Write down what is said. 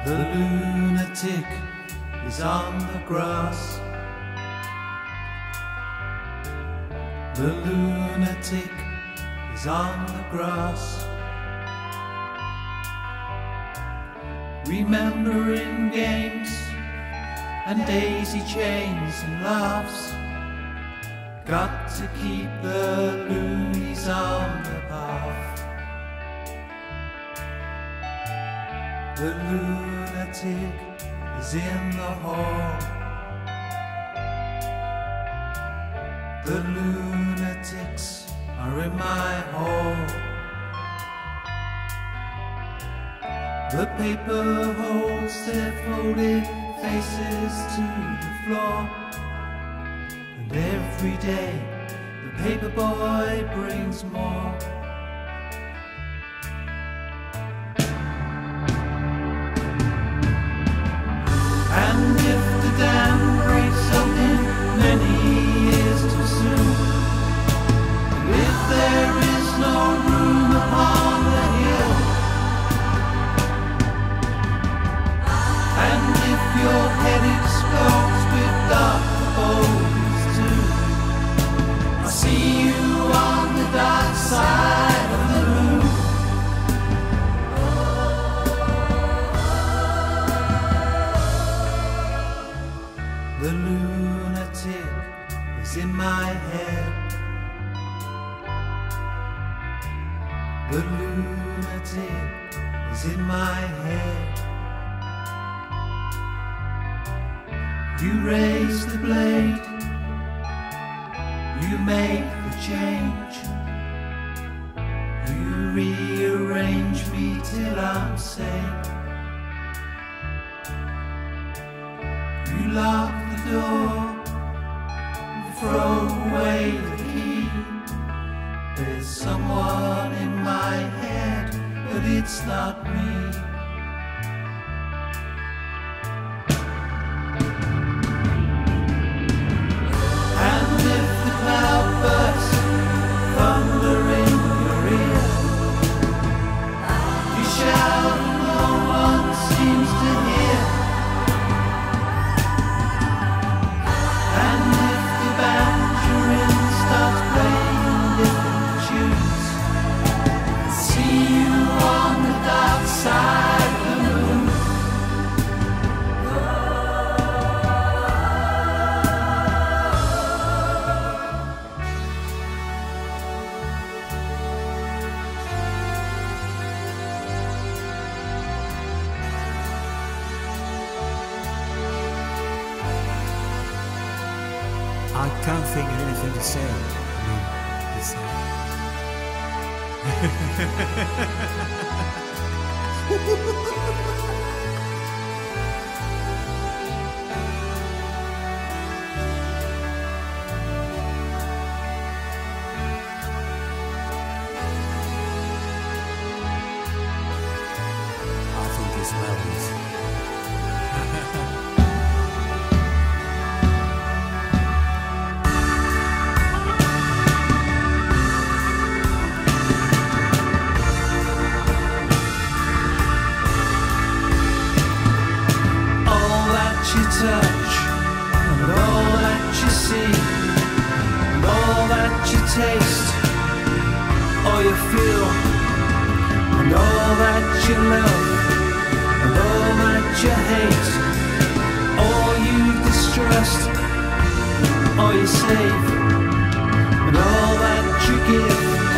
The lunatic is on the grass. The lunatic is on the grass. Remembering games and daisy chains and laughs. Got to keep the loonies on the path. The lunatic is in the hall. The lunatics are in my hall. The paper holds their folded faces to the floor. And every day the paper boy brings more. And if the dam breaks open many years too soon, and if there is no room upon the hill, and if your head explodes with dark holes too, I'll see you on the dark side of the moon. The lunatic is in my head. The lunatic is in my head. You raise the blade, you make the change, you rearrange me till I'm sane. You lock the door, throw away the key. There's someone in my head, but it's not me. And if the cloud bursts, thunder in your ear, you shout and no one seems to hear. And if the banjorin starts playing different tunes, I'll see you on the dark side of the moon. I can't think of anything to say. I mean, it's I think it's melodies. Touch, and all that you see, and all that you taste, all you feel, and all that you love, and all that you hate, all you distrust, all you save, and all that you give.